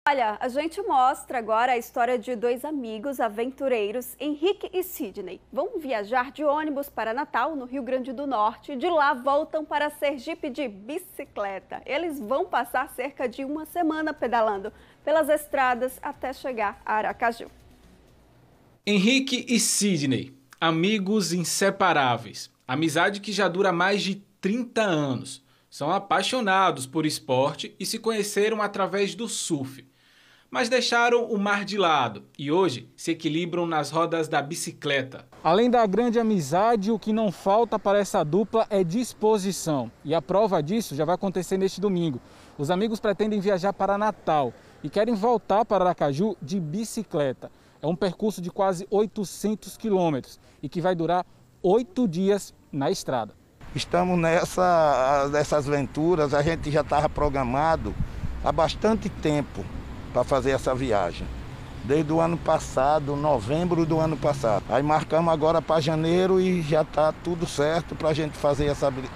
Olha, a gente mostra agora a história de dois amigos aventureiros, Henrique e Sidney. Vão viajar de ônibus para Natal, no Rio Grande do Norte. De lá voltam para Sergipe de bicicleta. Eles vão passar cerca de uma semana pedalando pelas estradas até chegar a Aracaju. Henrique e Sidney, amigos inseparáveis. Amizade que já dura mais de 30 anos. São apaixonados por esporte e se conheceram através do surf. Mas deixaram o mar de lado e hoje se equilibram nas rodas da bicicleta. Além da grande amizade, o que não falta para essa dupla é disposição. E a prova disso já vai acontecer neste domingo. Os amigos pretendem viajar para Natal e querem voltar para Aracaju de bicicleta. É um percurso de quase 800 quilômetros e que vai durar 8 dias na estrada. Estamos nessas aventuras, a gente já estava programado há bastante tempo para fazer essa viagem. Desde o ano passado, novembro do ano passado. Aí marcamos agora para janeiro e já está tudo certo para a gente fazer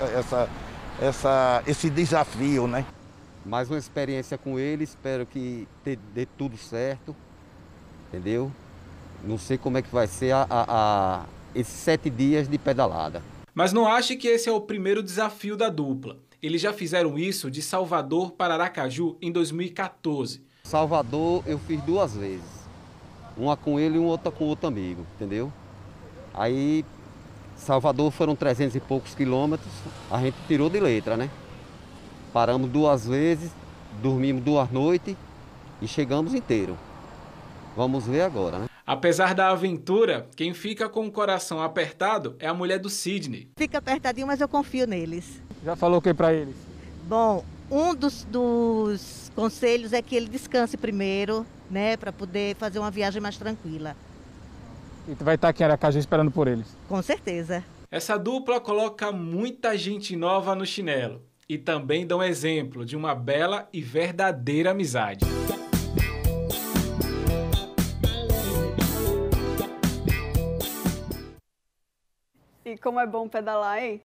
esse desafio, né? Mais uma experiência com ele, espero que dê tudo certo, entendeu? Não sei como é que vai ser esses 7 dias de pedalada. Mas não ache que esse é o primeiro desafio da dupla. Eles já fizeram isso de Salvador para Aracaju em 2014. Salvador eu fiz 2 vezes. Uma com ele e outra com outro amigo, entendeu? Aí, Salvador foram 300 e poucos quilômetros, a gente tirou de letra, né? Paramos 2 vezes, dormimos 2 noites e chegamos inteiro. Vamos ver agora, né? Apesar da aventura, quem fica com o coração apertado é a mulher do Sidney. Fica apertadinho, mas eu confio neles. Já falou o que para eles? Bom, um dos conselhos é que ele descanse primeiro, né, para poder fazer uma viagem mais tranquila. E tu vai estar aqui em Aracaju esperando por eles? Com certeza. Essa dupla coloca muita gente nova no chinelo e também dão exemplo de uma bela e verdadeira amizade. E como é bom pedalar, hein?